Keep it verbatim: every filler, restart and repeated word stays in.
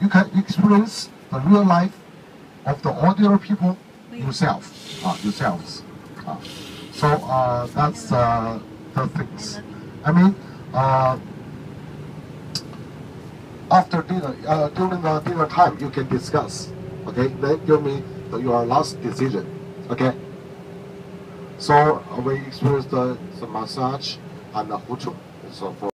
you can experience the real life of the ordinary people yourself, uh, yourselves. Uh, so uh, that's uh, the things. I mean, uh, after dinner, uh, during the dinner time, you can discuss. Okay, then give me the, your last decision. Okay. So uh, we experienced the, the massage and the huchu. So for